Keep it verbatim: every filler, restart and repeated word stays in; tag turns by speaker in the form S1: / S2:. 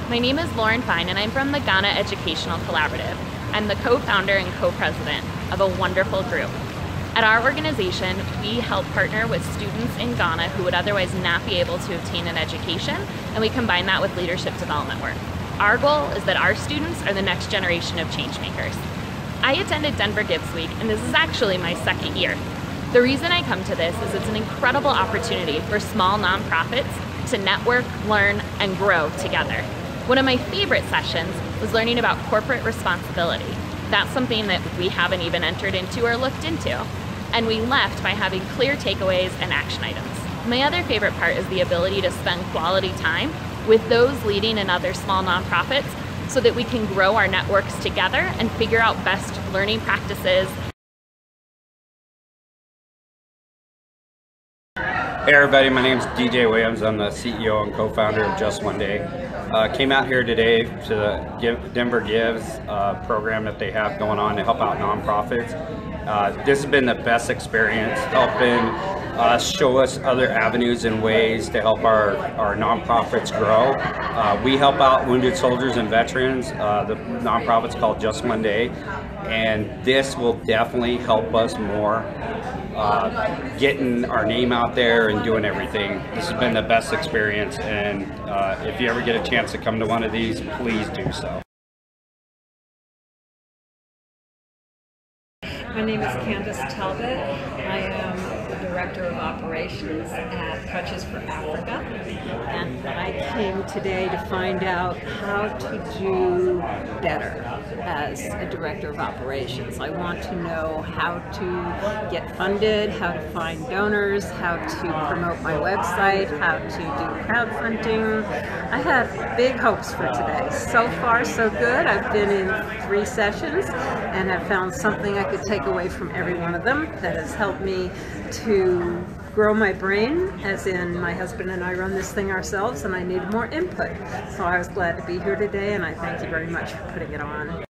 S1: My name is Lauren Fine and I'm from the Ghana Educational Collaborative. I'm the co-founder and co-president of a wonderful group. At our organization, we help partner with students in Ghana who would otherwise not be able to obtain an education, and we combine that with leadership development work. Our goal is that our students are the next generation of change makers. I attended Denver Gives Week, and this is actually my second year. The reason I come to this is it's an incredible opportunity for small nonprofits to network, learn, and grow together. One of my favorite sessions was learning about corporate responsibility. That's something that we haven't even entered into or looked into. And we left by having clear takeaways and action items. My other favorite part is the ability to spend quality time with those leading in other small nonprofits so that we can grow our networks together and figure out best learning practices.
S2: Hey everybody, my name is D J Williams. I'm the C E O and co-founder of Just One Day. Uh, came out here today to the Give, Denver Gives uh, program that they have going on to help out nonprofits. Uh, this has been the best experience, helping us show us other avenues and ways to help our, our nonprofits grow. Uh, we help out wounded soldiers and veterans. Uh, the nonprofit's called Just One Day, and this will definitely help us more uh, getting our name out there and doing everything. This has been the best experience, and uh, if you ever get a chance to come to one of these, please do so.
S3: My name is Candace Talbot. I am the Director of Operations at Touches for Africa. And I came today to find out how to do better as a Director of Operations. I want to know how to get funded, how to find donors, how to promote my website, how to do crowdfunding. I have big hopes for today. So far, so good. I've been in three sessions and have found something I could take away from every one of them that has helped me to grow my brain, as in my husband and I run this thing ourselves and I need more input. So I was glad to be here today, and I thank you very much for putting it on.